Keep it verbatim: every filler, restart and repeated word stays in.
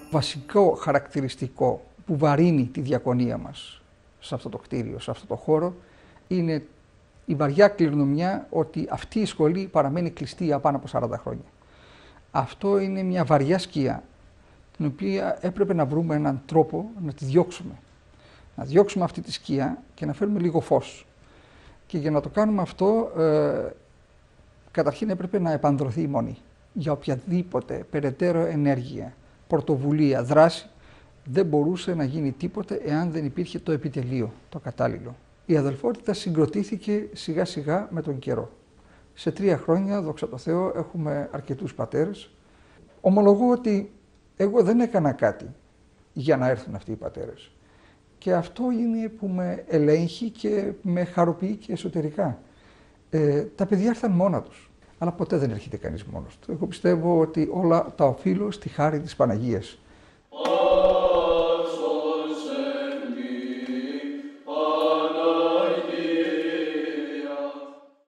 Βασικό χαρακτηριστικό που βαρύνει τη διακονία μας σε αυτό το κτίριο, σε αυτό το χώρο, είναι η βαριά κληρονομιά ότι αυτή η σχολή παραμένει κλειστή για πάνω από σαράντα χρόνια. Αυτό είναι μια βαριά σκιά, την οποία έπρεπε να βρούμε έναν τρόπο να τη διώξουμε. Να διώξουμε αυτή τη σκιά και να φέρουμε λίγο φως. Και για να το κάνουμε αυτό, ε, καταρχήν έπρεπε να επανδρωθεί η μονή. Για οποιαδήποτε περαιτέρω ενέργεια, πρωτοβουλία, δράση, δεν μπορούσε να γίνει τίποτε εάν δεν υπήρχε το επιτελείο, το κατάλληλο. Η αδελφότητα συγκροτήθηκε σιγά σιγά με τον καιρό. Σε τρία χρόνια, δόξα τω Θεώ, έχουμε αρκετούς πατέρες. Ομολογώ ότι εγώ δεν έκανα κάτι για να έρθουν αυτοί οι πατέρες. Και αυτό είναι που με ελέγχει και με χαροποιεί και εσωτερικά. Ε, τα παιδιά ήρθαν μόνα τους, αλλά ποτέ δεν έρχεται κανείς μόνος του. Εγώ πιστεύω ότι όλα τα οφείλω στη χάρη της Παναγίας.